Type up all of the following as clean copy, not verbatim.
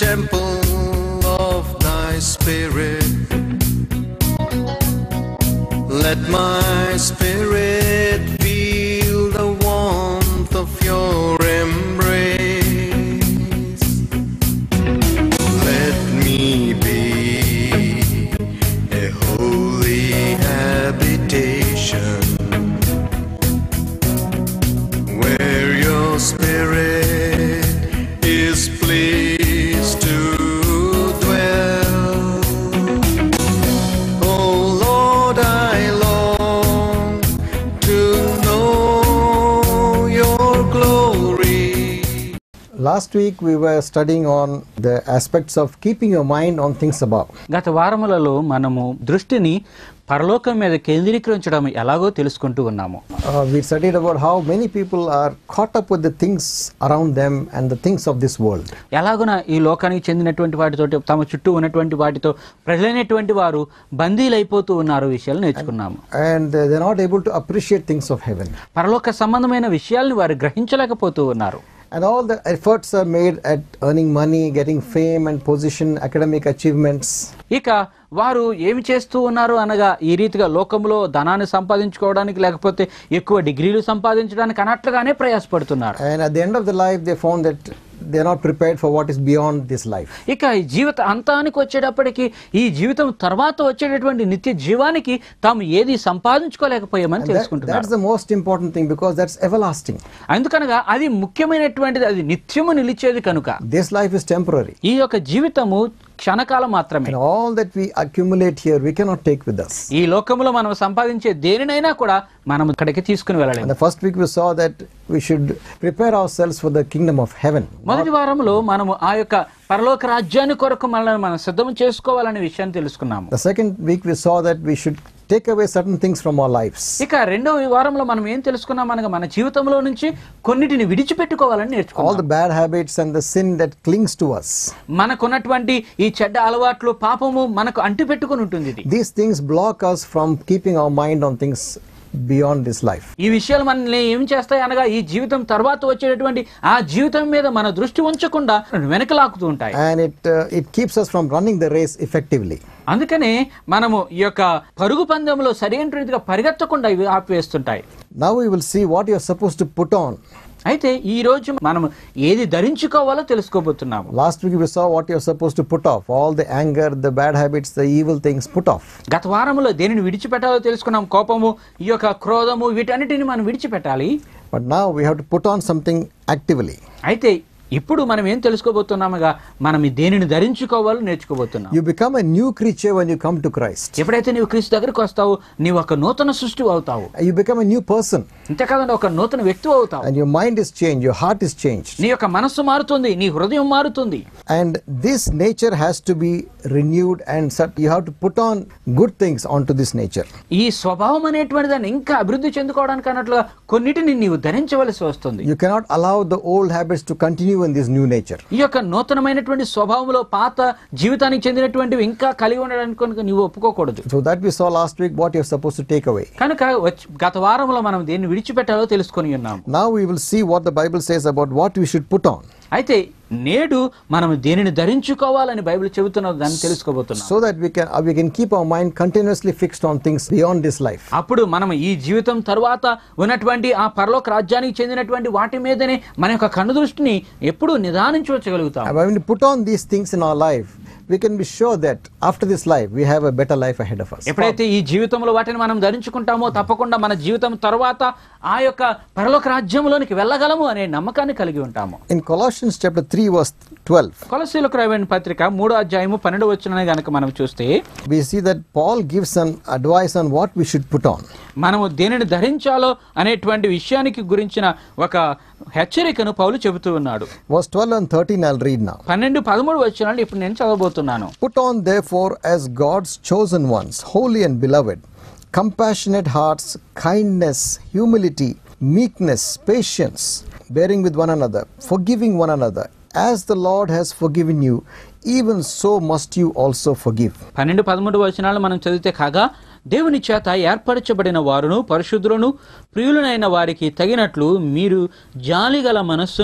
temple of thy spirit. Let my spirit feel the warmth of your embrace. Let me be a holy habitation where your spirit is pleased to dwell. Oh Lord, I long to know your glory. Last week we were studying on the aspects of keeping your mind on things above. గత వారములలో మనము దృష్టిని పరలోకం మీద కేంద్రీకరించడం ఎలాగో తెలుసుకుంటూ ఉన్నాము. We studied about how many people are caught up with the things around them and the things of this world. ఎలాగున ఈ లోకానికి చెందినటువంటి వాటితో తమ చుట్టూ ఉన్నటువంటి వాటితో ప్రజలైనటువంటి వారు బందీలైపోతూ ఉన్నారు విషయాలు నేర్చుకున్నాము. And they're not able to appreciate things of heaven. పరలోక సంబంధమైన విషయాలను వారు గ్రహించలేకపోతూ ఉన్నారు. And all the efforts are made at earning money, getting fame and position, academic achievements. ఇక వారు ఏమి చేస్తూ ఉన్నారు అనగా ఈ రీతిగా లోకంలో ధనాన్ని సంపాదించుకోవడానికి లేకపోతే ఎక్కువ డిగ్రీలు సంపాదించడానికి అన్నట్లుగానే ప్రయాసపడుతున్నారు. And at the end of the life they found that they are not prepared for what is beyond this life. ఇక ఈ జీవిత అంతానికి వచ్చేటప్పటికి ఈ జీవితం తర్వాత వచ్చేటటువంటి నిత్య జీవానికి తాము ఏది సంపాదించుకోలేకపోయామని తెలుసుకుంటున్నారు. That's the most important thing because that's everlasting. అందుకనగా అది ముఖ్యమైనటువంటిది, అది నిత్యము నిలిచేది కనుక. This life is temporary. ఈ యొక్క జీవితము క్షణకాలం మాత్రమే. And all that we accumulate here we cannot take with us. ఈ లోకములో మనం సంపాదించే దేనినైనా కూడా మనం ఇక్కడికి తీసుకుని వెళ్ళలేము. And the first week we saw that we should prepare ourselves for the kingdom of heaven. మొదటి వారంలో మనము ఆ యొక్క పరలోక రాజ్యాన్ని కొరకు మనల్ని మనం సిద్ధం చేసుకోవాలనే విషయాన్ని తెలుసుకున్నాము. The second week we saw that we should take away certain things from our lives. ఇక రెండవ వారంలో మనం ఏం తెలుసుకున్నాం అనగా మన జీవితంలో నుంచి కొన్నిటిని విడిచిపెట్టుకోవాలని నేర్చుకున్నాం. All the bad habits and the sin that clings to us. మనకున్నటువంటి ఈ చెడ్డ అలవాట్లు పాపము మనకు అంటిపెట్టుకొని ఉంటుంది. These things block us from keeping our mind on things beyond this life. ఈ విషయాలు మనల్ని ఏం చేస్తాయి అనగా ఈ జీవితం తర్వాత వచ్చేటటువంటి ఆ జీవితం మీద మన దృష్టి ఉంచకుండా వెనకలాకుతూ ఉంటాయి. And it keeps us from running the race effectively. అందుకనే మనము ఈ యొక్క పరుగు పందెంలో సరైన రీతిగా పరిగెత్తకుండా ఇవి ఆపివేస్తుంటాయి. Now we will see what you are supposed to put on. అయితే ఈ రోజు మనం ఏది ధరించుకోవాలో తెలుసుకోబోతున్నాము. Last week we saw what you are supposed to put off. All the anger, the bad habits, the evil things put off. గత వారంలో దేనిని విడిచిపెట్టాలో తెలుసుకున్నాం. కోపము, ఈ యొక్క క్రోధము, వీటన్నిటిని మనం విడిచిపెట్టాలి. But now we have to put on something actively. అయితే ఇప్పుడు మనం ఏం తెలుసుకోబోతున్నామగా మనం ఈ దేనిని ధరించుకోవాలో నేర్చుకోబోతున్నాం. You become a new creature when you come to Christ. ఎప్పుడైతే నీవు క్రీస్తు దగ్గరికి వస్తావో నీవు ఒక నూతన సృష్టి అవుతావు. You become a new person. అంతేకాదండి ఒక నూతన వ్యక్తి అవుతావు. And your mind is changed, your heart is changed. నీ యొక్క మనస్సు మారుతుంది, నీ హృదయం మారుతుంది. And this nature has to be renewed and you have to put on good things onto this nature. ఈ స్వభావం అనేటువంటి దాన్ని ఇంకా అభివృద్ధి చెందుకోవడానికి అన్నట్లుగా కొన్నిటిని నీవు ధరించవలసి వస్తుంది. You cannot allow the old habits to continue in this new nature. ఈ యొక్క నూతనమైనటువంటి స్వభావంలో పాత జీవితానికి చెందినటువంటివి ఇంకా కలిగి ఉండడానికి నీవు ఒప్పుకోకూడదు. So that we saw last week what you are supposed to take away. కనుక గత వారంలో మనం దేన్ని విడిచిపెట్టాలో తెలుసుకొని ఉన్నాం. Now we will see what the Bible says about what we should put on. అయితే నేడు మనం దేనిని ధరించుకోవాలని బైబిల్ చెబుతున్నది దాన్ని తెలుసుకోబోతున్నాం. So that we can keep our mind continuously fixed on things beyond this life. అప్పుడు మనం ఈ జీవితం తరువాత ఉన్నటువంటి ఆ పరలోక రాజ్యానికి చెందినటువంటి వాటి మీదనే మన యొక్క కన్ను దృష్టిని ఎప్పుడూ నిదానించగలుగుతాం. And when we put on these things in our life, we can be sure that after this life we have a better life ahead of us. ఎప్పుడైతే ఈ జీవితంలో వాటిని మనం ధరించుకుంటామో తప్పకుండా మన జీవితం తరువాత ఆ యొక్క పరలోక రాజ్యంలోనికి వెళ్ళగలము అనే నమ్మకాన్ని కలిగి ఉంటాము. In Colossians chapter 3 verse 12. కొలస్సీయులకు రాయబడిన పత్రిక 3వ అధ్యాయము 12వ వచనాన్ని గనుక మనం చూస్తే we see that Paul gives an advice on what we should put on. మనము దేనిని ధరించాలో అనేటువంటి విషయానికి గురించిన ఒక హెచ్చరికను పౌలు చెబుతూ ఉన్నాడు. Verse 12 and 13 I'll read now. 12-13 వచనాలు ఇప్పుడు నేను చదవబోతున్నాను. Put on therefore as God's chosen ones, holy and beloved, compassionate hearts, kindness, humility, meekness, patience, bearing with one another, forgiving one another, as the Lord has forgiven you, even so must you also forgive. 12-13 వచనాలు మనం చదివితే కాగా దేవుని చేత ఏర్పరచబడిన వారును పరిశుద్ధులను ప్రియులనైన వారికి తగినట్లు మీరు జాలిగల మనస్సును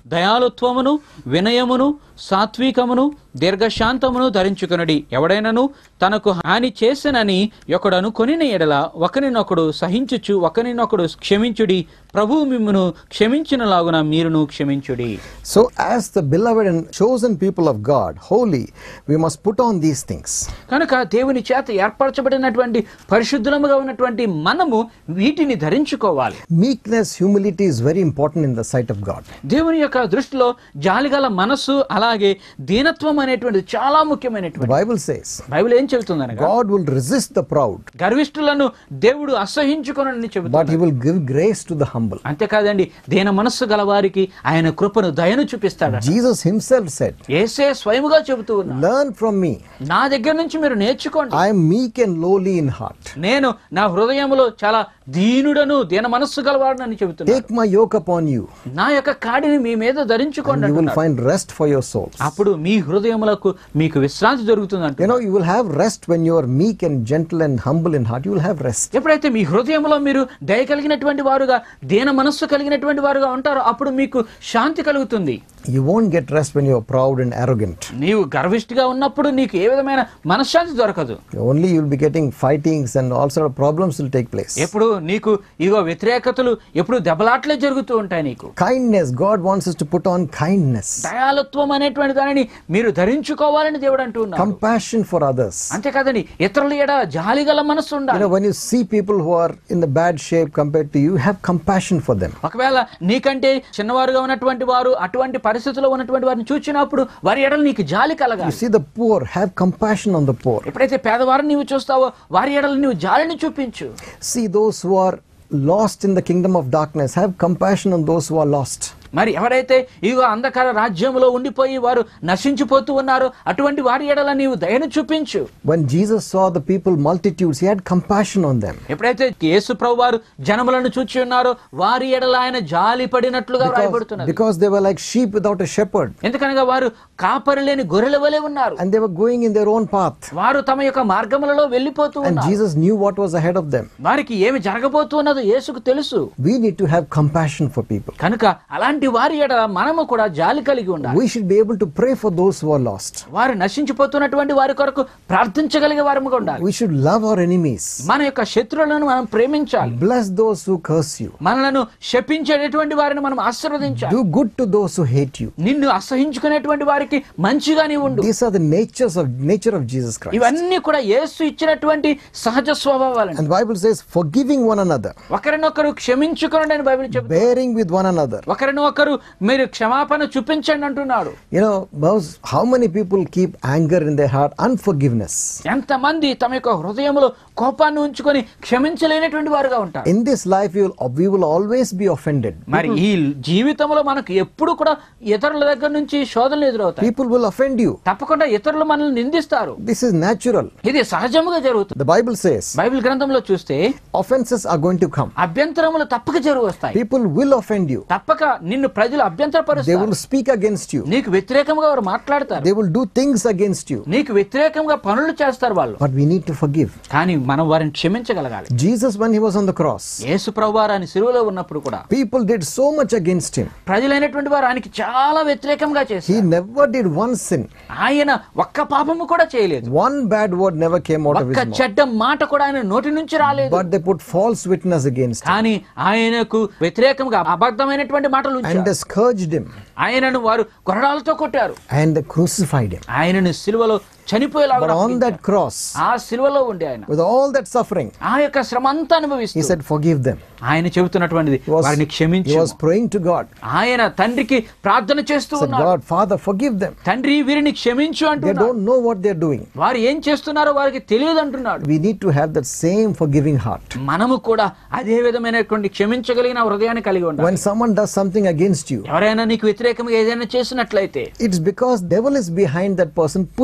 దయాలుత్వమును, వినయమును, సాత్వికమును, దీర్ఘశాంతమును ధరించుకొనుడి. ఎవడైనను తనకు హాని చేసెనని ఒకడు అనుకొనిన ఎడల ఒకరినొకడు సహించుచు ఒకరినొకడు క్షమించుడి. ప్రభువు మిమ్మును క్షమించినలాగున మీరును క్షమించుడి. So as the beloved and chosen people of God, holy, we must put on these things. కనుక దేవుని చేత ఏర్పరచబడినటువంటి పరిశుద్ధులముగా ఉన్నటువంటి మనము వీటిని ధరించుకోవాలి. Meekness, humility is very important in the sight of God. దేవుని యొక్క దృష్టిలో జాలిగల మనసు అలాగే దీనత్వం అనేటువంటిది చాలా ముఖ్యమైనటువంటి. The Bible says, బైబిల్ ఏం చెబుతుందనగా God will resist the proud, గర్విష్ఠులను దేవుడు అసహించుకొనని చెబుతాడు. but he will give grace to the humble. అంతేకాదండి, దీన మనస్సు గల వారికి ఆయన కృపను దయను చూపిస్తాడు. Jesus himself said, యేసే స్వయముగా చెబుతూ ఉన్నాడు, learn from me, నా దగ్గర నుంచి మీరు నేర్చుకోండి. I am meek and lowly in heart. నేను నా హృదయములో చాలా దీనుడను దీన మనస్సు గలవాడని చెబుతున్నాను. Take my yoke upon you, నా యొక్క కాడిని మీ మీద ధరించుకోండి. and you will find rest for your souls. అప్పుడు మీ హృదయములకు మీకు విశ్రాంతి దొరుకుతుంది. You know, you will have rest when you are meek and gentle and humble in heart. You will have rest. ఎప్పుడైతే మీ హృదయంలో మీరు దయ కలిగినటువంటి వారుగా దీన మనస్సు కలిగినటువంటి వారుగా ఉంటారో అప్పుడు మీకు శాంతి కలుగుతుంది. You won't get rest when you are proud and arrogant. నీవు గర్విష్ఠిగా ఉన్నప్పుడు నీకు ఏ విధమైన మనశ్శాంతి దొరకదు. Only you will be getting fightings and all sort of problems will take place. ఎప్పుడు నీకు ఇగో వ్యతిరేకతలు, ఎప్పుడు దెబ్బలాట్లే జరుగుతూ ఉంటాయి నీకు. Kindness, God wants us to put on kindness. దయాలుత్వం అనేటువంటి దానిని మీరు ధరించుకోవాలని దేవుడు అంటూ ఉన్నాడు. Compassion for others. అంతేకాదండి, ఇతరుల ఎడ జాలిగల మనస్సు You ఉండాలి. know, when you see people who are in the bad shape compared to you, have compassion for them. ఒకవేళ నీకంటే చిన్నవారుగా ఉన్నటువంటి వారు అటువంటి పరిస్థితుల్లో ఉన్నటువంటి వారిని చూచినప్పుడు వారి ఎడల నీకు జాలి You కలగాలి. see the poor, have compassion on the poor. ఎప్పుడైతే పేదవారిని నీవు చూస్తావో వారి ఎడల నీవు జాలిని చూపించు. See those who are lost in the kingdom of darkness, have compassion on those who are lost. మరి ఎవరైతే ఇగో అంధకార రాజ్యంలో ఉండిపోయి వారు నశించిపోతూ ఉన్నారో అటువంటి వారి ఎడల నీవు దయను చూపించు. When Jesus saw the people multitudes, he had compassion on them. ఎప్పుడైతే యేసు ప్రభువు వారు జనములను చూచి ఉన్నారో వారి ఎడల ఆయన జాలి పడినట్లుగా రాయబడుతున్నది. Because they were like sheep without a shepherd. ఎందుకనగా వారు కాపరి లేని గొర్రెల వలె ఉన్నారు. And they were going in their own path. వారు తమ యొక్క మార్గములలో వెళ్ళిపోతూ And ఉన్నారు. Jesus knew what was ahead of them. వారికి ఏమి జరగబోతున్నదో యేసుకు తెలుసు. We need to have compassion for people. కనుక అలాంటి వారి ఎడల మనము కూడా జాలి కలిగి ఉండాలి. We should be able to pray for those who are lost. వారు నశించిపోతున్నటువంటి వారి కొరకు ప్రార్థించగలిగే వారముగా ఉండాలి. We should love our enemies. మన యొక్క శత్రువులను మనం ప్రేమించాలి. Bless those who curse you. మనలను శపించేటటువంటి వారిని మనం ఆశీర్వదించాలి. Do good to those who hate you. నిన్ను అసహించుకునేటువంటి వారికి మంచిగా నీవు ఉండు. These are the nature of Jesus Christ. ఇవన్నీ కూడా యేసు ఇచ్చినటువంటి సహజ స్వభావాలు. And the Bible says, forgiving one another, ఒకరినొకరు క్షమించుకోండి అని బైబిల్ చెబుతుంది. bearing with one another. ఒకరినొకరు మీరు క్షమాపణ చూపించండి అంటున్నాడు. You know, how many people keep anger in their heart, unforgiveness. ఎంతమంది తమ యొక్క హృదయంలో కోపాన్ని ఉంచుకొని క్షమించలేనటువంటి వారుగా ఉంటారు. In this life we will always be offended. మరి ఈ జీవితంలో మనకు ఎప్పుడు కూడా ఇతరుల దగ్గర నుంచి శోధనలు ఎదురవుతాయి. People will offend you. తప్పకుండా ఇతరులు మనల్ని నిందిస్తారు. This is natural. ఇది సహజముగా జరుగుతుంది. The Bible says, బైబిల్ గ్రంథంలో చూస్తే offenses are going to come. అభ్యంతరములు తప్పక జరుగుతాయి. People will offend you. తప్పక నిన్ను ప్రజలు They అభ్యంతరపరుస్తారు. will speak against you. నీకు వ్యతిరేకంగా వారు మాట్లాడతారు. They will do things against you. నీకు వ్యతిరేకంగా పనులు చేస్తారు వాళ్ళు. But we need to forgive. కానీ మనం వారిని క్షమించగలగాలి. Jesus, when he was on the cross, యేసు ప్రభువారు ఆయన సిలువలో ఉన్నప్పుడు కూడా people did so much against him. ప్రజలైనటువంటి వారు ఆయనకి చాలా వ్యతిరేకంగా He చేశారు. never did one sin. ఆయన ఒక్క పాపము కూడా చేయలేదు. One bad word never came out of ఒక్క his mouth. చెడ్డ మాట కూడా ఆయన నోటి నుంచి రాలేదు. But they put false witness against him. కానీ ఆయనకు వ్యతిరేకంగా అబద్ధమైనటువంటి మాటలు And ఉంచారు. they scourged him. ఆయనను వారు కొరడాలతో కొట్టారు. And they crucified him. ఆయనను సిలువలో చనిపోయేలాగా But on that cross, ఆ సిలువలో ఉండి ఆయన with all that suffering, ఆ యొక్క శ్రమ అంతా he అనుభవిస్తూ said, forgive them. ఆయన చెబుతున్నటువంటిది వారిని He క్షమించు. was praying to God. ఆయన తండ్రికి ప్రార్థన చేస్తూ Said, ఉన్నారు. God, Father, forgive them. తండ్రి వీరిని క్షమించు They అంటున్నాడు. don't know what they're doing. వారు ఏం చేస్తున్నారో వారికి తెలియదు అంటున్నాడు. We need to have that same forgiving heart. మనము కూడా అదే విధమైనటువంటి క్షమించగలిగిన హృదయాన్ని కలిగి ఉండాలి. When someone does something against you, ఎవరైనా నీకు వ్యతిరేకంగా ఏదైనా చేసినట్లయితే it's because devil is behind that person, pushing him to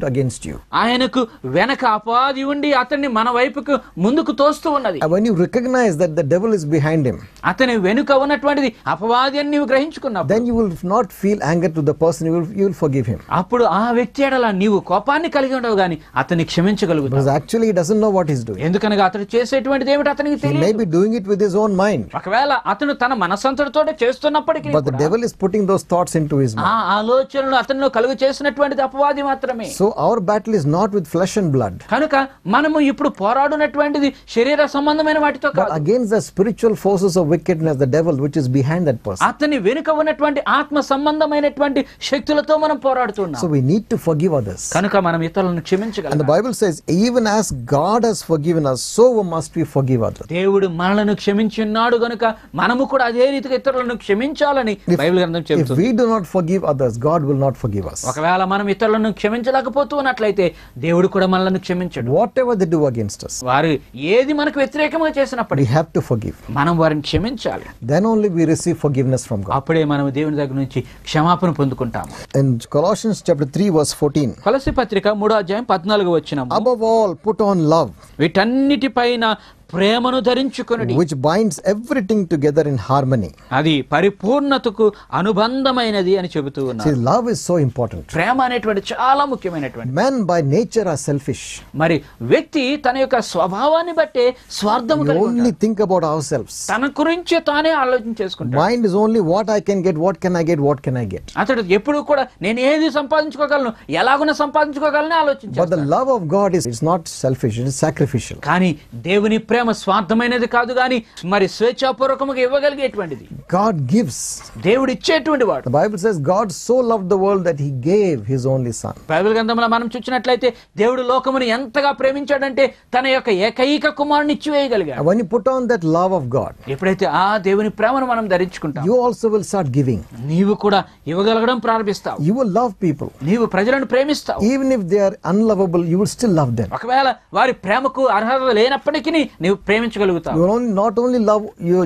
against you. ఆయనకు వెనక అపవాది ఉండి అతన్ని మన వైపుకు ముందుకు తోస్తూ ఉన్నది. And when you recognize that the devil is behind him, అతని వెనుక ఉన్నటువంటిది అపవాది అని నీవు గ్రహించుకున్నావు, then you will not feel anger to the person, you will forgive him. అప్పుడు ఆ వ్యక్తి ఎడల నీవు కోపాన్ని కలిగి ఉండవు గాని అతన్ని క్షమించగలుగుతావు. Because actually he doesn't know what he's doing. ఎందుకనగా అతడు చేసేటువంటిది ఏమిటి అతనికి He may be doing it with his own mind. ఒకవేళ అతను తన మనసంతటితోటే చేస్తున్నప్పటికీ But the devil is putting those thoughts into his mind. ఆ ఆలోచనలు అతనిలో కలుగు చేసినటువంటిది అపవాది మాత్రమే. So our battle is not with flesh and blood, కనుక మనము ఇప్పుడు పోరాడునటువంటిది శరీర సంబంధమైన వాటితో but కాదు, against the spiritual forces of wickedness, the devil which is behind that person. అతని వెనుక ఉన్నటువంటి ఆత్మ సంబంధమైనటువంటి శక్తులతో మనం పోరాడుతున్నాం. So we need to forgive others. కనుక మనం ఇతరులను And the క్షమించగలం. Bible says, even as God has forgiven us, so must we forgive others. దేవుడు మనలను క్షమించున్నాడు గనుక మనము కూడా అదే రీతిగా ఇతరులను క్షమించాలని బైబిల్ గ్రంథం If చెబుతుంది. we do not forgive others, God will not forgive us. ఒకవేళ మనం ఇతరులను క్షమించలేకపోతున్నట్లయితే దేవుడు కూడా మనలను క్షమించడు. Whatever they do against us, వారు ఏది మనకు వ్యతిరేకంగా we చేసినప్పటికీ have to forgive. మనం వారిని క్షమించాలి. Then only we receive forgiveness from God. అప్పుడే మనం దేవుని దగ్గర నుంచి క్షమాపణ పొందుకుంటాము. In Colossians chapter 3 verse 14, కొలస్సీ పత్రిక 3:14 above all put on love, వీటన్నిటిపైన ప్రేమను ధరించుకొనుడి, which binds everything together in harmony. అది పరిపూర్ణతకు అనుబంధమైనది అని చెబుతూ See, ఉన్నారు. love is so important. ప్రేమ అనేటువంటి చాలా ముఖ్యమైనటువంటి. Men by nature are selfish. మరి వ్యక్తి తన యొక్క స్వభావాన్ని బట్టే స్వార్థం We కలిగి only ఉంటాడు. think about ourselves. తన గురించి తానే ఆలోచన చేసుకుంటాడు. Mind is only what I can get, what can I get, what can I get. అతడు ఎప్పుడు కూడా నేను ఏది సంపాదించుకోగలను, ఎలాగున సంపాదించుకోగలని But the ఆలోచించాడు. love of God is it's not selfish, it is sacrificial. కానీ దేవుని ప్రేమ స్వార్థమైనది కాదు గాని మరి స్వేచ్ఛాపూర్వకముగా ఇవ్వగలిగేటువంటిది. God gives. దేవుడు ఇచ్చేటువంటి వాడు. The Bible says God so loved the world that he gave his only son. Bible గ్రంథంలో మనం చూసినట్లయితే దేవుడు లోకమును ఎంతగా ప్రేమించాడంటే తన యొక్క ఏకైక కుమారుని ఇచ్చివేయగలిగాడు. And when you put on that love of God, ఎప్పుడైతే ఆ దేవుని ప్రేమను మనం ధరించుకుంటాం, you also will start giving. నీవు కూడా ఇవ్వగలగడం ప్రారంభిస్తావు. You will love people. నీవు ప్రజలను ప్రేమిస్తావు. Even if they are unlovable, you will still love them. ఒకవేళ వారి ప్రేమకు అర్హత లేనప్పటికీ నీవు ప్రేమించగలుగుతావు. You will not only love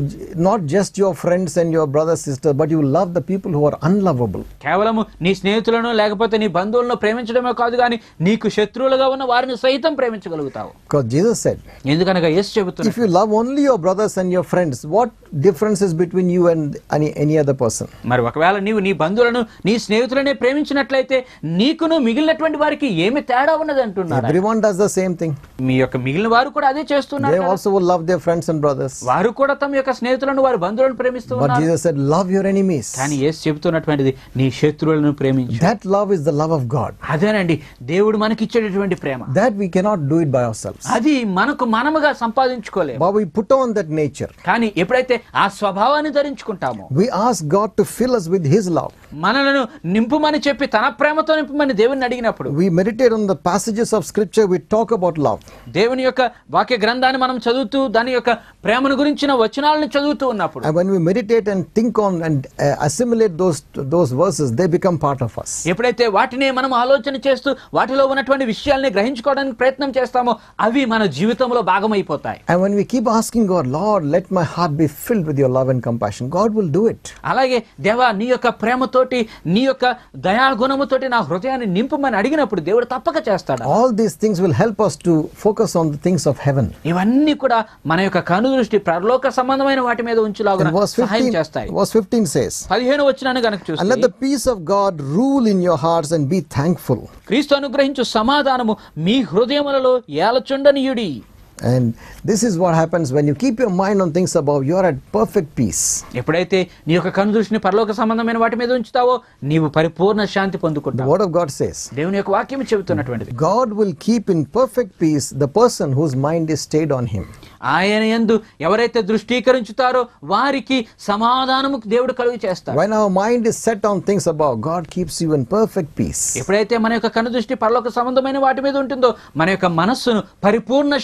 not just your friends and your brothers, sisters, but you will love the people who are unlovable. కేవలము నీ స్నేహితులను లేకపోతే నీ బంధువులను ప్రేమించడమే కాదు కానీ నీకు శత్రువులుగా ఉన్న వారిని సైతం ప్రేమించగలుగుతావు. Because Jesus said, ఎందుకనగా యేసు చెబుతున్నాడు, if you love only your brothers and your friends, what difference is between you and any other person? మరి ఒకవేళ నీవు నీ బంధువులను నీ స్నేహితులనే ప్రేమించినట్లయితే నీకును మిగిలినటువంటి వారికి ఏమి తేడా ఉన్నది అంటున్నారు. Everyone does the same thing. మీ యొక్క మిగిలిన వారు కూడా అదే చేస్తున్నారు They కదా. also will love their friends and brothers. వారు కూడా తమ యొక్క స్నేహితులను వారి బంధువులను ప్రేమిస్తూ But ఉన్నారు. Jesus said, love your enemies. కానీ యేసు చెబుతున్నటువంటిది నీ శత్రువులను ప్రేమించు. That love is the love of God. అదేనండి దేవుడు మనకి ఇచ్చేటటువంటి ప్రేమ. That we cannot do it by ourselves. అది మనముగా సంపాదించుకోలేము. But we put on that nature. కానీ ఎప్పుడైతే ఆ స్వభావాన్ని ధరించుకుంటామో We ask God to fill us with his love. మనలను నింపుమని చెప్పి తన ప్రేమతో నింపుమని దేవుని అడిగినప్పుడు We meditate on the passages of scripture, we talk about love. దేవుని యొక్క వాక్య గ్రంథాన్ని మనం చదువుతూ దాని యొక్క ప్రేమను గురించిన వచనాలను చదువుతూ ఉన్నప్పుడు And when we meditate and think on and assimilate those verses, they become part of us. ఎప్పుడైతే వాటిని మనం ఆలోచన చేస్తూ వాటిలో ఉన్నటువంటి విషయాల్ని గ్రహించుకోవడానికి ప్రయత్నం చేస్తామో అవి మన జీవితంలో భాగమైపోతాయి. And when we keep asking God, Lord, let my heart be filled with your love and compassion, God will do it. అలాగే దేవా నీ యొక్క ప్రేమతోటి నీ యొక్క దయాగుణముతోటి నా హృదయాన్ని నింపమని అడిగినప్పుడు దేవుడు తప్పక చేస్తాడు. All these things will help us to focus on the things of heaven. ఇవన్నీ కూడా మన యొక్క కనుదృష్టి పరలోక సంబంధమైన వాటి మీద ఉంచులాగున సహాయం చేస్తాయి. Verse 15 says, 15 వచనాన్ని గనుక and let చూస్తే the peace of God rule in your hearts and be thankful. క్రీస్తు అనుగ్రహించు సమాధానము మీ హృదయములలో ఏలచుండనీయుడి. And this is what happens when you keep your mind on things above, you are at perfect peace. ఎప్పుడైతే నీ యొక్క కనుదృష్టిని పరలోక సంబంధమైన వాటి మీద ఉంచుతావో నీవు పరిపూర్ణ శాంతి The పొందుకుంటావు. word of God says, దేవుని యొక్క వాక్యం చెబుతున్నటువంటిది God will keep in perfect peace the person whose mind is stayed on him. ఆయన యందు ఎవరైతే దృష్టీకరించుతారో వారికి సమాధానము దేవుడు కలుగు చేస్తాడు. When our mind is set on things above, God keeps you in perfect peace. ఎప్పుడైతే మన యొక్క కనుదృష్టి పరలోక సంబంధమైన వాటి మీద ఉంటుందో మన యొక్క మనస్సును పరిపూర్ణ శాంతి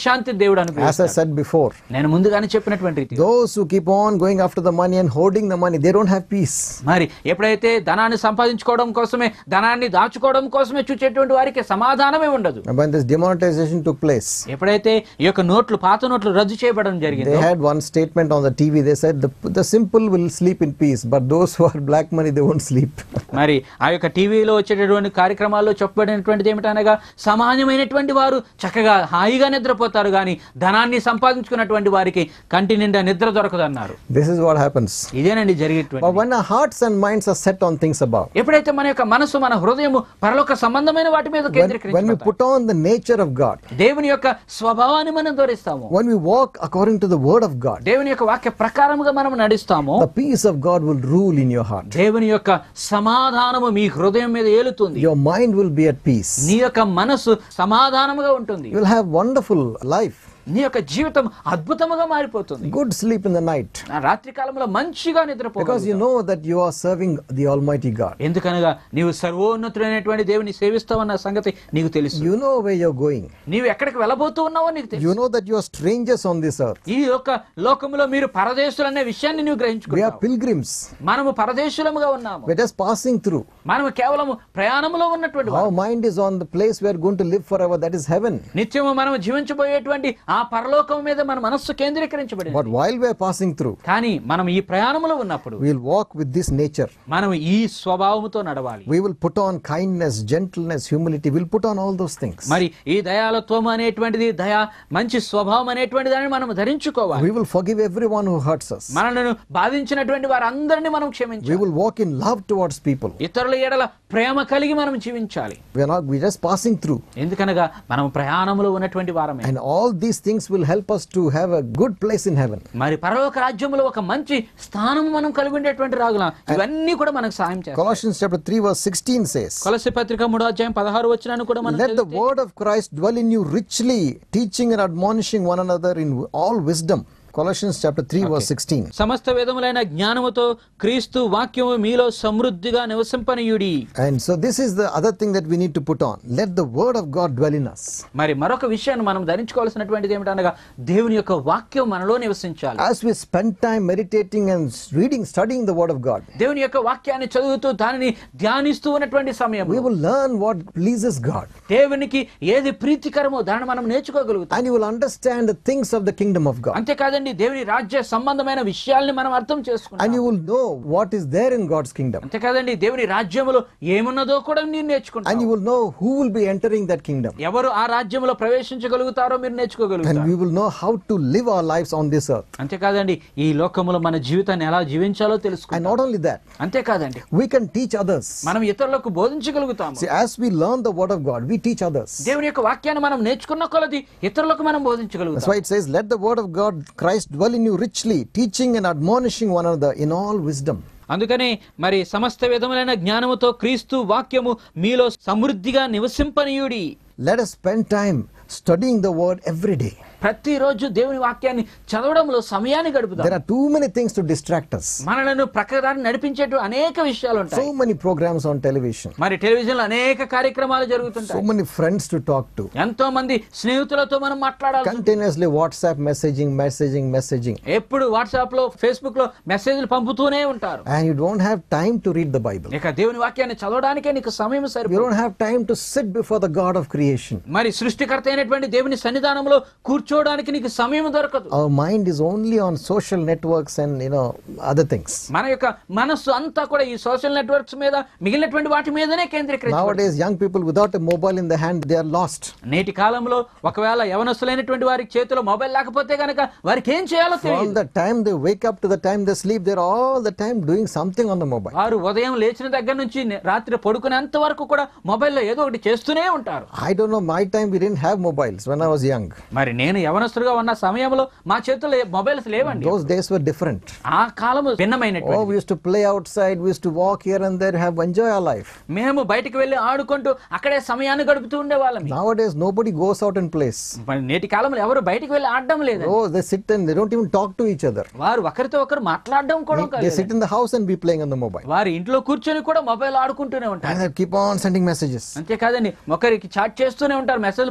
దేవుడు As I అనుగ్రహిస్తాడు. said before, నేను ముందుగానే చెప్పినటువంటి రీతి those who keep on going after the money and hoarding the money, they don't have peace. మరి ఎప్పుడైతే ధనాన్ని సంపాదించుకోవడం కోసమే, ధనాన్ని దాచుకోవడం కోసమే చూచేటువంటి వారికి సమాధానమే ఉండదు. And when this demonetization took place, ఎప్పుడైతే ఈ యొక్క నోట్లు, పాత నోట్లు రద్దు చేయబడడం జరిగింది, they had one statement on the TV. They said the simple will sleep in peace, but those who are black money, they won't sleep. మరి ఆ యొక్క టీవీలో వచ్చేటటువంటి కార్యక్రమాల్లో చెప్పబడినటువంటిది ఏమిటనగా, సామాన్యమైనటువంటి వారు చక్కగా హాయిగా నిద్రపోతారు, కానీ ధనాన్ని సంపాదించుకున్నటువంటి వారికి కంటి నిండా నిద్ర దొరకదు అన్నారు. This is what happens. ఇదేనండి జరిగేటువంటి. But when our hearts and minds are set on things above, ఎప్పుడైతే మన యొక్క మనసు, మన హృదయము పరలోక సంబంధమైన వాటి మీద when we కేంద్రీకరించబడతాయి, put on the nature of God, దేవుని యొక్క స్వభావాన్ని మనం ధరిస్తాము, when we walk according to the word of God, దేవుని యొక్క వాక్య ప్రకారముగా మనం నడుస్తాము, the peace of God will rule in your heart. దేవుని యొక్క సమాధానము మీ హృదయం మీద ఏలుతుంది. Your mind will be at peace. నీ యొక్క మనసు సమాధానముగా ఉంటుంది. You will have wonderful life. నీ యొక్క జీవితం అద్భుతముగా మారిపోతుంది. Good sleep in the night, రాత్రి కాలంలో మంచిగా నిద్రపోగలుగుతావు. because you know that you are serving the Almighty God. ఎందుకనగా నీవు సర్వోన్నతుడైనటువంటి దేవుని సేవిస్తావన్న సంగతి నీకు తెలుసు. You know where you're going. నీవు ఎక్కడికి వెళ్ళబోతూ ఉన్నావో నీకు తెలుసు. You know that you are strangers on this earth. ఈ యొక్క లోకములో మీరు పరదేశులు అనే విషయాన్ని నీవు We are గ్రహించుకుంటావు. pilgrims. మనము పరదేశులముగా ఉన్నాము. We're just passing through. మనము కేవలం ప్రయాణములో ఉన్నటువంటి Our mind is on the place we are going to live forever, that is heaven. నిత్యము మనం జీవించబోయేటువంటి ఆ పరలోకం మీద మన మనస్సు కేంద్రీకరించబడింది. But while we are passing through, కానీ మనం ఈ ప్రయాణములో ఉన్నప్పుడు we will walk with this nature. మనం ఈ స్వభావముతో నడవాలి. We will put on kindness, gentleness, humility. We'll put on all those things. మరి ఈ దయాలత్వం అనేటువంటిది, దయ, మంచి స్వభావం అనేటువంటి దాన్ని మనం ధరించుకోవాలి. We will forgive everyone who hurts us. మనలను బాధించినటువంటి వారందరినీ మనం We క్షమించాలి. will walk in love towards people. ఇతరుల ఎడల ప్రేమ కలిగి మనం జీవించాలి. We're just passing through. ఎందుకనగా మనం ప్రయాణంలో ఉన్నటువంటి వారమే. And all these things will help us to have a good place in heaven. మరి పరలోక రాజ్యములో ఒక మంచి స్థానం మనం కలిగి ఉండేటువంటి రాగులం. ఇవన్నీ కూడా మనకు సాయం చేస్తాయి. Colossians chapter 3 verse 16 says, కొలస్సీ పత్రిక 3:16 వచనాన్ని కూడా మనం let the word of Christ dwell in you richly, teaching and admonishing one another in all wisdom. Colossians chapter 3 verse 16. సమస్త వేదములైన జ్ఞానముతో క్రీస్తు వాక్యము మీలో సమృద్ధిగా నివసింపనీయుడి. And so this is the other thing that we need to put on. Let the word of God dwell in us. మరి మరొక విషయాన్ని మనం ధరించుకోవాల్సినటువంటిది ఏమిటనగా, దేవుని యొక్క వాక్యం మనలో నివసించాలి. As we spend time meditating and reading, studying the word of God, దేవుని యొక్క వాక్యాన్ని చదువుతూ దానిని ధ్యానిస్తూ ఉన్నటువంటి సమయం we will learn what pleases God. దేవునికి ఏది ప్రీతికరమో దాన్ని మనం నేర్చుకోగలుగుతాం. And you will understand the things of the kingdom of God. అంతేకాదండి, దేవుని రాజ్య సంబంధమైన విషయాల్ని మనం అర్థం చేసుకుంటాం. And you will know what is there in God's kingdom. అంతేకాదండి, దేవుని రాజ్యములో ఏమున్నదో కూడా మీరు నేర్చుకుంటారు. And you will know who will be entering that kingdom. ఎవరు ఆ రాజ్యములో ప్రవేశించగలుగుతారో మీరు నేర్చుకోగలుగుతారు. And we will know how to live our lives on this earth. అంతేకాదండి, ఈ లోకములో మన జీవితాన్ని ఎలా జీవించాలో And తెలుసుకుంటాం. not only that, అంతేకాదండి, we can teach others. మనం ఇతరులకు బోధించగలుగుతాము. See, as we learn the word of God, we teach others. దేవుని యొక్క వాక్యాన్ని మనం నేర్చుకున్న కొలది ఇతరులకు మనం That's బోధించగలుగుతాం. why it says, let the word of God, Christ, dwell in you richly, teaching and admonishing one another in all wisdom. అందుకని మరి సమస్త విధములైన జ్ఞానముతో క్రీస్తు వాక్యము మీలో సమృద్ధిగా నివసింపనీయుడి. Let us spend time studying the word every day. ప్రతిరోజు దేవుని వాక్యాన్ని చదవడంలో సమయాన్ని గడుపుదాం. There are too many things to distract us. మనలను ప్రక్కదాన్ని నడిపించేటు అనేక విషయాలు ఉంటాయి. So many programs on television. మరి టెలివిజన్ లో అనేక కార్యక్రమాలు So జరుగుతుంటాయి. many friends to talk to. ఎంతో మంది స్నేహితులతో మనం మాట్లాడాలి. Continuously WhatsApp messaging. ఎప్పుడు వాట్సాప్ లో, ఫేస్బుక్ లో మెసేజ్లు పంపుతూనే ఉంటారు. And you don't have time to read the Bible. ఇక దేవుని వాక్యాన్ని చదవడానికే నీకు సమయం You సరిపోదు. don't have time to sit before the God of creation. మరి సృష్టికర్త అయినటువంటి దేవుని సన్నిధానంలో కూర్చోవడానికి నీకు సమయం దొరకదు. Our mind is only on social networks and other things. మన యొక్క మనస్సు అంతా కూడా ఈ సోషల్ నెట్వర్క్స్ మీద, మిగిలినటువంటి వాటి మీదనే కేంద్రీకరించబడింది. Nowadays young people without a mobile in the hand, they are lost. నేటి కాలంలో ఒకవేళ యవనస్తులైనటువంటి వారికి చేతిలో మొబైల్ లేకపోతే గనక వారికి ఏం చేయాలో From తెలియదు. the time they wake up to the time they sleep, they're all the time doing something on the mobile. వారు ఉదయం లేచిన దగ్గర నుంచి రాత్రి పడుకునేంత వరకు కూడా మొబైల్లో ఏదో ఒకటి చేస్తూనే ఉంటారు. I don't know, my time we didn't have mobiles when I was young. మరి నేను యవనస్తుడుగా ఉన్న సమయంలో మా చేతుల్లో మొబైల్స్ లేవండి. Those days were different. ఆ కాలము Oh, భిన్నమైనటువంటి. we used to play outside, we used to walk here and there, enjoy our life. మేము బయటికి వెళ్ళి ఆడుకుంటూ అక్కడే సమయాన్ని గడుపుతూ ఉండేవాళ్ళం. Nowadays nobody goes out and plays. మరి నేటి కాలంలో ఎవరు బయటికి వెళ్ళి ఆడడం లేదు. Oh, they sit and they don't even talk to each other. వారు ఒకరితో ఒకరు మాట్లాడడం కూడా They sit కాదు. in the house and be playing on the mobile. వారి ఇంట్లో కూర్చొని కూడా మొబైల్ ఆడుకుంటూనే And ఉంటారు. they keep on sending messages. అంతేకాదండి, ఒకరికి చాట్ చేస్తూనే ఉంటారు, మెసేజ్ పంపుతూనే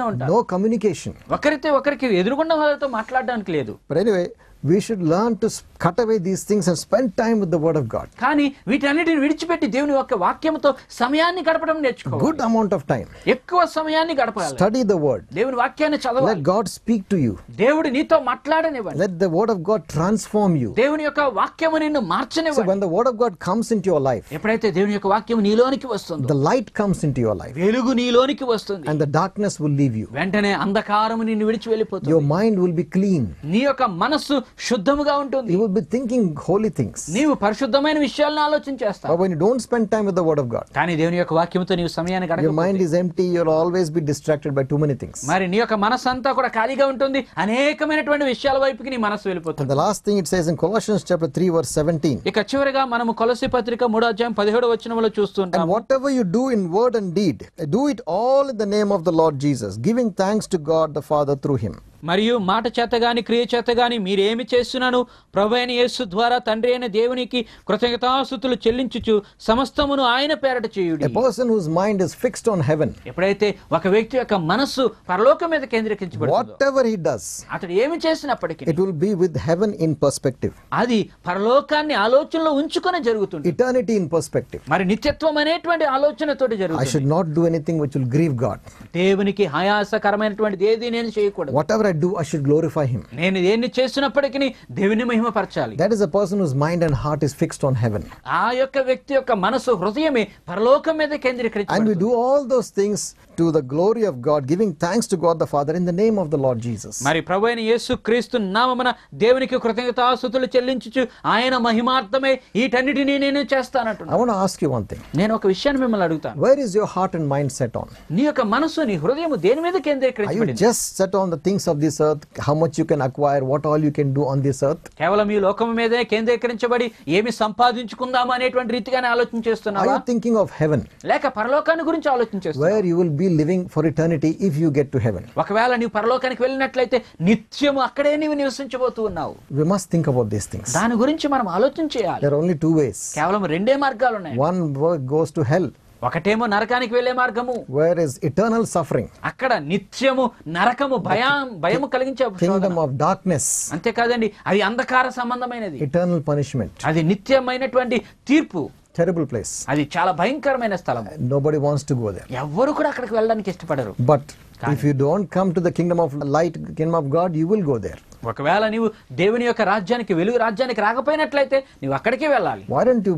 ఉంటారు. No communication. ఒకరితో ఒకరికి ఎదురుగుండా వాళ్ళతో మాట్లాడడానికి లేదు. But anyway, we should learn to cut away these things and spend time with the word of God. కానీ వీటన్నిటిని విడిచిపెట్టి దేవుని యొక్క వాక్యంతో సమయాన్ని గడపడం నేర్చుకోవాలి. Good amount of time. ఎక్కువ సమయాన్ని గడపాలి. Study the word. దేవుని వాక్యాన్ని చదవాలి. Let God speak to you. దేవుడు నీతో మాట్లాడనివ్వండి. Let the word of God transform you. దేవుని యొక్క వాక్యము నిన్ను So మార్చనివ్వండి. when the word of God comes into your life, ఎప్పుడైతే దేవుని యొక్క వాక్యం నీలోనికి వస్తుందో, the light comes into your life వెలుగు నీలోనికి వస్తుంది, and the darkness will leave you. వెంటనే అంధకారము నిన్ను విడిచి వెళ్ళిపోతుంది. Your mind will be clean. నీ యొక్క మనస్సు శుద్ధముగా ఉంటుంది. You will be thinking holy things. నీవు పరిశుద్ధమైన విషయాలను ఆలోచించేస్తావు. But when you don't spend time with the word of God, కానీ దేవుని యొక్క వాక్యంతో నీవు సమయాన్ని your గడపకపోతే mind is empty. You'll always be distracted by too many things. మరి నీ యొక్క మనస్సు అంతా కూడా ఖాళీగా ఉంటుంది. అనేకమైనటువంటి విషయాల వైపుకి నీ మనస్సు And వెళ్ళిపోతుంది. the last thing it says in Colossians chapter 3 verse 17. ఇక చివరిగా మనము కొలస్సీ పత్రిక 3:17 And చూస్తుంటాము. whatever you do in word and deed, do it all in the name of the Lord Jesus, giving thanks to God the Father through him. మరియు మాట చేత గాని క్రియ చేత గాని మీరేమి చేస్తున్నాను ప్రభువైన యేసు ద్వారా తండ్రి అయిన దేవునికి కృతజ్ఞతాస్తుతులు చెల్లించుచు సమస్తమును ఆయన పేరట చేయుడి. A person whose mind is fixed on heaven, ఎప్పుడైతే ఒక వ్యక్తి యొక్క మనస్సు పరలోకం మీద కేంద్రీకరించబడుతుందో, whatever he does, అతడు ఏమి చేసినప్పటికీ it will be with heaven in perspective, అది పరలోకాన్ని ఆలోచనలో ఉంచుకొని జరుగుతుంది. eternity in perspective. మరి నిత్యత్వం అనేటువంటి ఆలోచనతోటి I జరుగుతుంది. should not do anything which will grieve God. దేవునికి ఆయాసకరమైనటువంటిది ఏది నేను చేయకూడదు. Whatever I do, I should glorify him. నేను దేన్ని చేసినప్పటికీ దేవుని మహిమపరచాలి. That is a person whose mind and heart is fixed on heaven. ఆ యొక్క వ్యక్తి యొక్క మనసు హృదయమే పరలోకం మీద And we కేంద్రీకరించబడుతుంది. do all those things to the glory of God, giving thanks to God the Father in the name of the Lord Jesus. మరి ప్రభువైన యేసు క్రీస్తు నామమున దేవునికి కృతజ్ఞతాస్తుతులు చెల్లించుచు ఆయన మహిమార్థమే వీటన్నిటిని నేను చేస్తానంటున్నాను. I want to ask you one thing. నేను ఒక విషయాన్ని మిమ్మల్ని అడుగుతాను. Where is your heart and mind set on? నీ యొక్క మనసు నీ హృదయం దేని మీద Are you కేంద్రీకరించబడింది? just set on the things of this earth, how much you can acquire, what all you can do on this earth? కేవలం ఈ లోకం మీదే కేంద్రీకరించబడి ఏమి సంపాదించుకుందాం అనేటువంటి రీతిగానే ఆలోచన Are చేస్తున్నావా? you thinking of heaven, లేక పరలోకాన్ని గురించి ఆలోచన చేస్తున్నావా? where you will be living for eternity if you get to heaven? ఒకవేళ నీవు పరలోకానికి వెళ్ళినట్లయితే నిత్యము అక్కడే నీవు నివసించబోతూ ఉన్నావు. We must think about these things. దాని గురించి మనం ఆలోచన చేయాలి. There are only two ways. కేవలం రెండే మార్గాలు ఉన్నాయి. One goes to hell, ఒకటేమో నరకానికి వెళ్లే మార్గము, where is eternal suffering, అక్కడ నిత్యము నరకము భయము కలిగించే kingdom of darkness, అంతేకాదండి అది అంధకార సంబంధమైనది, eternal punishment, అది నిత్యమైనటువంటి తీర్పు, terrible place. అది చాలా భయంకరమైన స్థలం. Nobody wants to go there. ఎవ్వరు కూడా అక్కడికి వెళ్ళడానికి ఇష్టపడరు. But if you don't come to the kingdom of light, kingdom of God, you will go there. ఒకవేళ నీవు దేవుని యొక్క రాజ్యానికి వెలుగు రాజ్యానికి రాకపోయినట్లయితే నీవు అక్కడికే వెళ్ళాలి. Why don't you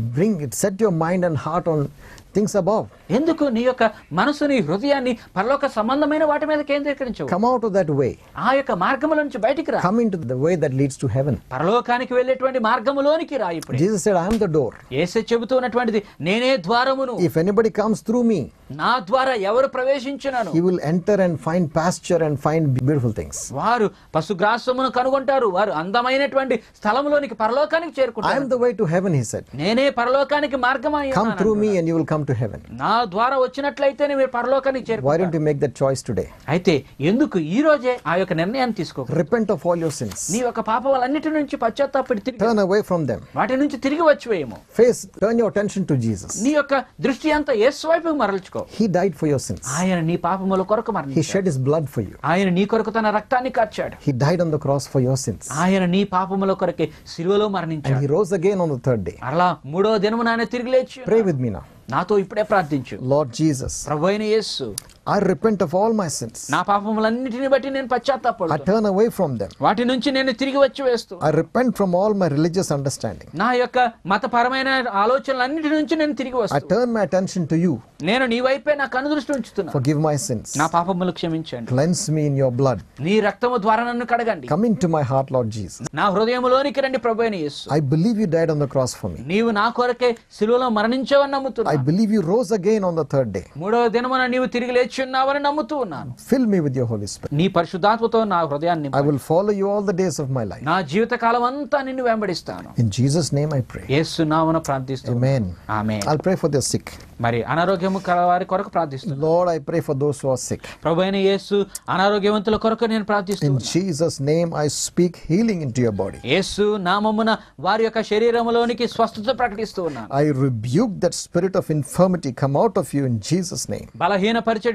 set your mind and heart on things above? ఎందుకు నీ యొక్క మనసుని హృదయాన్ని పరలోక సంబంధమైన వాటి మీద కేంద్రీకరించవు? Come out of that way. ఆ యొక్క మార్గముల నుంచి బయటికి రా. Come into the way that leads to heaven. పరలోకానికి వెళ్ళేటువంటి మార్గములోనికి రా. ఇప్పుడు Jesus said, I am the door. యేసు చెబుతూ ఉన్నటువంటిది నేనే ద్వారమును. If anybody comes through me, నా ద్వారా ఎవరు ప్రవేశించునను he will enter and find pasture and find beautiful things. వారు పశుగ్రాసమును కనుగొంటారు. వారు అందమైనటువంటి స్థలములోనికి పరలోకానికి I am చేరుకుంటారు. the way to heaven, he said. నేనే పరలోకానికి మార్గమై Come ఉన్నాను. through me and you will come to heaven. నా ద్వారా వచ్చినట్లయితే మీరు పరలోకానికి Why don't చేరుకుంటారు. you make that choice today? అయితే ఎందుకు ఈ రోజే ఆ యొక్క నిర్ణయాన్ని తీసుకో? Repent of all your sins. నీ యొక్క పాపములన్నిటి నుంచి పశ్చాత్తాపడి తిరిగి Turn away from them. వాటి నుంచి తిరిగి వచ్చివేయము. Turn your attention to Jesus. నీ యొక్క దృష్టి అంతా యేసు వైపుకు మరల్చుకో. He died for your sins. ఆయన నీ పాపముల కొరకు He మరణించాడు. shed his blood for you. ఆయన నీ కొరకు తన రక్తాన్ని కార్చాడు. He died on the cross for your sins. ఆయన నీ పాపముల కొరకే సిలువలో And మరణించాడు. he rose again on the third day. అలా మూడో దినమున ఆయన తిరిగి లేచి Pray with me now. నాతో ఇప్పుడే ప్రార్థించు. Lord Jesus, ప్రభువైన యేసు, I repent of all my sins. నా పాపములన్నిటిని బట్టి నేను I పశ్చాత్తాపడుతున్నాను. turn away from them. వాటి నుంచి నేను తిరిగి వచ్చి వేస్తూ I repent from all my religious understanding. నా యొక్క మతపరమైన ఆలోచనలన్నిటి నుంచి నేను తిరిగి I వస్తాను. turn my attention to you. నేను నీ వైపే నా కనుదృష్టి ఉంచుతున్నా. Forgive my sins. నా పాపములు క్షమించండి. Cleanse me in your blood. నీ రక్తము ద్వారా నన్ను కడగండి. Come into my heart, Lord Jesus. నా హృదయములోనికి రండి ప్రభువైన యేసు. I believe you died on the cross for me. నీవు నా కొరకే సిలువలో మరణించావని I నమ్ముతున్నా. believe you rose again on the third day. మూడవ దినమున నీవు తిరిగి లేచి ఉన్నావని నమ్ముతూ ఉన్నాను. Fill me with your Holy Spirit. నీ పరిశుద్ధాత్మతో నా హృదయాన్ని I will follow you all the days of my life. నా జీవిత కాలం అంతా నిన్ను వెంబడిస్తాను. In Jesus' name I pray. యేసు నామమున ప్రార్థిస్తున్నాను. Amen. Amen. I'll pray for the sick. మరి అనారోగ్యము కలవారి కొరకు ప్రార్థిస్తున్నాను. Lord, I pray for those who are sick. ప్రభువైన యేసు అనారోగ్యవంతుల కొరకు నేను In ప్రార్థిస్తున్నాను. Jesus' name I speak healing into your body. యేసు నామమున వారి యొక్క శరీరములోనికి స్వస్థత ప్రకటిస్తూ ఉన్నాను. I rebuke that spirit of infirmity come out of you in Jesus' name. బలహీనపరిచేట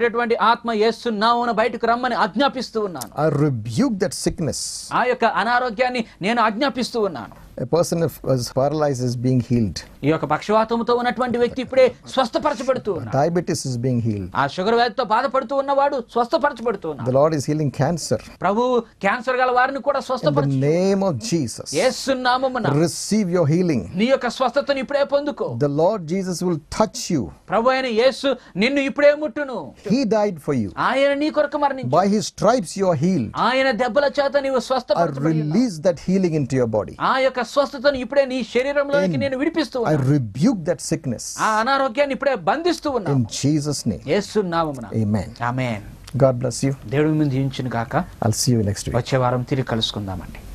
చనిపోయినటువంటి ఆత్మ యేసు నామమున బయటకు రమ్మని ఆజ్ఞాపిస్తూ ఉన్నాను. I rebuke that sickness. ఆ యొక్క అనారోగ్యాన్ని నేను ఆజ్ఞాపిస్తూ ఉన్నాను. A person who was paralyzed is being healed. ఈ యొక్క పక్షవాతముతో ఉన్నటువంటి వ్యక్తి ఇప్పుడే స్వస్థపరచబడుతూ ఉన్నాడు. Diabetes is being healed. ఆ షుగర్ వ్యాధితో బాధపడుతూ ఉన్నవాడు స్వస్థపరచబడుతూ ఉన్నాడు. The Lord is healing cancer. ప్రభువు క్యాన్సర్ గల వారిని కూడా In స్వస్థపరచు. the name of Jesus, యేసు నామమున receive your healing. నీ యొక్క స్వస్థతను ఇప్పుడే పొందుకో. The Lord Jesus will touch you. ప్రభు అయిన యేసు నిన్ను ఇప్పుడే ముట్టును. He died for you. ఆయన నీ కొరకు మరణించాడు. By his stripes you are healed. ఆయన దెబ్బల చేత నీవు I స్వస్థపరచబడి ఉన్నావు. release that healing into your body. ఆ యొక్క స్వస్థతను ఇప్పుడే నీ శరీరంలోకి నేను విడిపిస్తూ I ఉన్నాను. rebuke that sickness. ఆ అనారోగ్యాన్ని ఇప్పుడే బంధిస్తూ ఉన్నాను. In Jesus' name. యేసు నామమున. Amen. Amen. God bless you. దేవుడి మీద దీవించును గాక. I'll see you next week. వచ్చే వారం తిరిగి కలుసుకుందామండి.